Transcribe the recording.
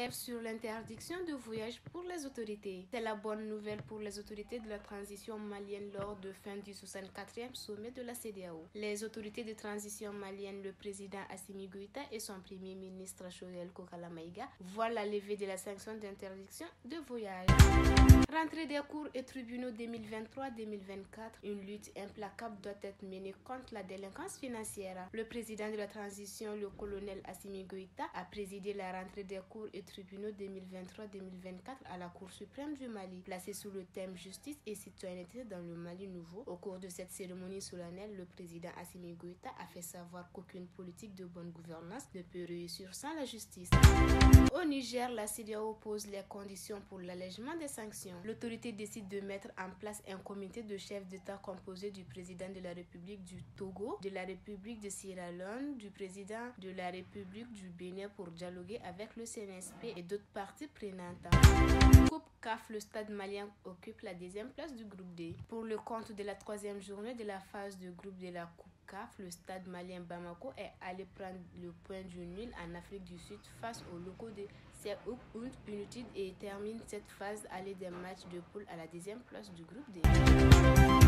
Trêve sur l'interdiction de voyage pour les autorités. C'est la bonne nouvelle pour les autorités de la transition malienne lors de fin du 64e sommet de la CEDEAO. Les autorités de transition malienne, le président Assimi Goïta et son premier ministre Choguel Kokala Maïga, voient la levée de la sanction d'interdiction de voyage. Rentrée des cours et tribunaux 2023-2024, une lutte implacable doit être menée contre la délinquance financière. Le président de la transition, le colonel Assimi Goïta, a présidé la rentrée des cours et tribunaux 2023-2024 à la Cour suprême du Mali, placée sous le thème justice et citoyenneté dans le Mali nouveau. Au cours de cette cérémonie solennelle, le président Assimi Goïta a fait savoir qu'aucune politique de bonne gouvernance ne peut réussir sans la justice. Au Niger, la CEDEAO pose les conditions pour l'allègement des sanctions. L'autorité décide de mettre en place un comité de chefs d'État composé du président de la République du Togo, de la République de Sierra Leone, du président de la République du Bénin pour dialoguer avec le CNSP et d'autres parties prenantes. Coupe CAF, le stade malien occupe la deuxième place du groupe D. Pour le compte de la troisième journée de la phase de groupe de la Coupe CAF, le stade malien Bamako est allé prendre le point du nul en Afrique du Sud face aux locaux de Seoul United et termine cette phase allée des matchs de poule à la deuxième place du groupe D.